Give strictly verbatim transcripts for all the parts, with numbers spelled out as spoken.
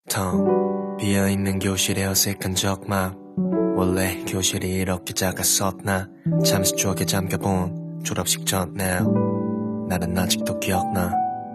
텅 비어있는 교실에 어색한 적막 원래 교실이 이렇게 작았었나 잠시 쪽에 잠겨본 졸업식 전날 나는 아직도 기억나.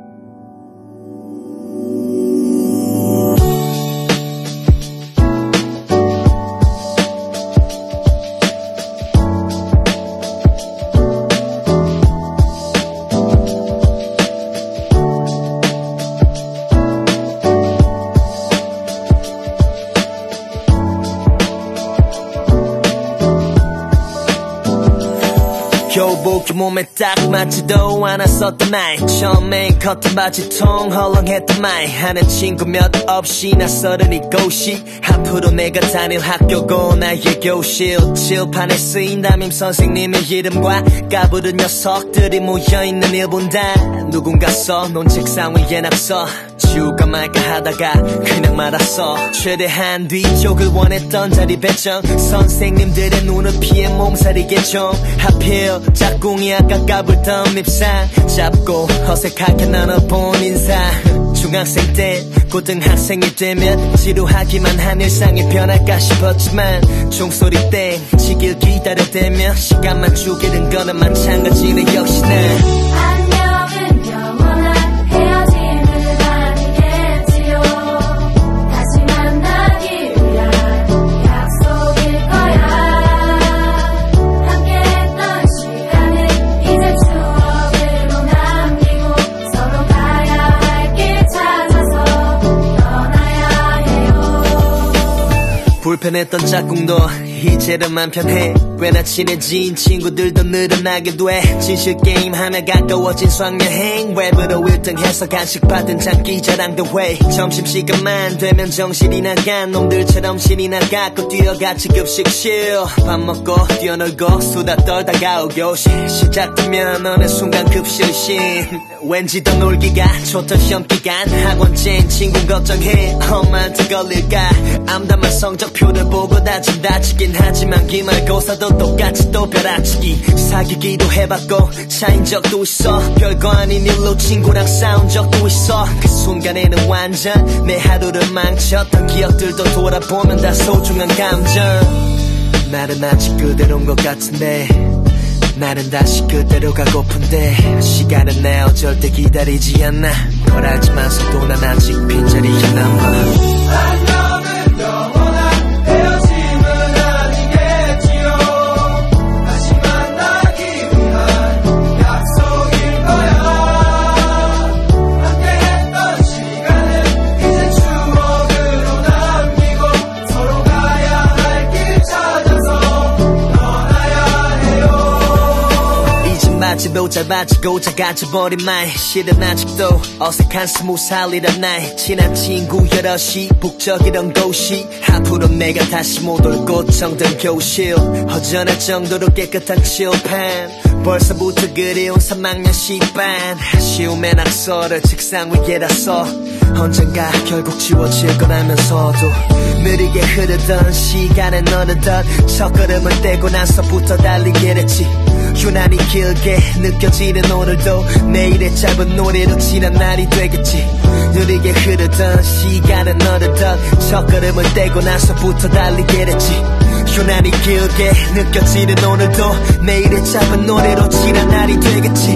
교복이 몸에 딱 맞지도 않았었던 말 처음엔 커튼 바지 통 헐렁했던 말 하는 친구 몇 없이 낯설은 이곳이 앞으로 내가 다닐 학교고 나의 교실 칠판에 쓰인 담임 선생님의 이름과 까부른 녀석들이 모여있는 일본단 누군가 써놓은 책상 위에 낙서 지울까 말까 하다가 그냥 말았어. 최대한 뒤쪽을 원했던 자리 배정 선생님들의 눈을 피해 몸살이게 좀 하필 짝꿍이 아까 까불던 밉상 잡고 어색하게 나눠본 인사 중학생 때 고등학생이 되면 지루하기만 한 일상이 변할까 싶었지만 종소리 땡 치길 기다려대며 시간만 죽이는 거는 마찬가지로 역시 난 불편했던 짝꿍도 이제는 맘 편해. 꽤나 친해진 친구들도 늘어나게 돼. 진실 게임 하며 가까워진 수학여행 웹으로 일 등 해서 간식 받은 장기 자랑도 해. 점심시간만 되면 정신이 나간 놈들처럼 신이 나갖고 뛰어같이 급식실 밥 먹고 뛰어놀고 수다 떨다가 오교시 시작되면 어느 순간 급실신 왠지 더 놀기가 좋던 시험기간 학원쟁 친구 걱정해 엄마한테 걸릴까 암담한 성적표를 보고 다짐 다치긴 하지만 기말고사도 똑같이 또 벼락치기 사귀기도 해봤고 차인 적도 있어 별거 아닌 일로 친구랑 싸운 적도 있어 그 순간에는 완전 내 하루를 망쳤던 기억들도 돌아보면 다 소중한 감정 나는 아직 그대로인 것 같은데 나는 다시 그대로 가고픈데 시간은 내어 절대 기다리지 않아 널 알지만서도 난 아직 빈자리에 남아 마치도 짧아지고 작아져버린 말 실은 아직도 어색한 스무 살이란 날 친한 친구 여럿이 북적이던 곳이 앞으로 내가 다시 못 올 곳 정든 교실 허전할 정도로 깨끗한 칠판 벌써부터 그리운 삼 학년 시반 아쉬움의 낙서를 책상 위에다 써 언젠가 결국 지워질 건 알면서도 느리게 흐르던 시간은 어느덧 첫걸음을 떼고 나서부터 달리게 됐지 유난히 길게 느껴지는 오늘도 내일의 짧은 노래로 지난 날이 되겠지 느리게 흐르던 시간은 어느덧 첫걸음을 떼고 나서부터 달리게 됐지 유난히 길게 느껴지는 오늘도 내일의 짧은 노래로 지난 날이 되겠지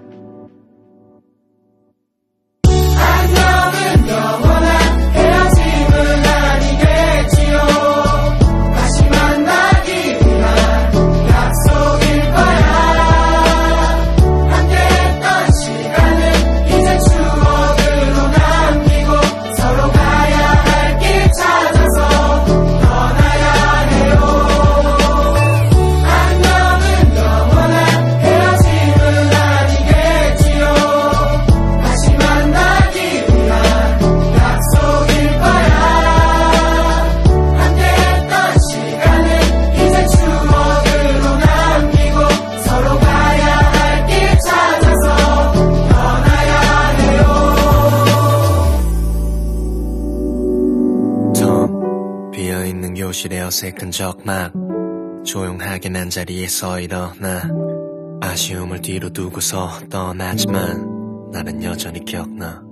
비어있는 교실에 어색한 적막 조용하게 난 자리에서 일어나 아쉬움을 뒤로 두고서 떠나지만 나는 여전히 기억나